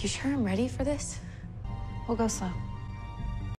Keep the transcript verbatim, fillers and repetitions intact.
You sure I'm ready for this? We'll go slow.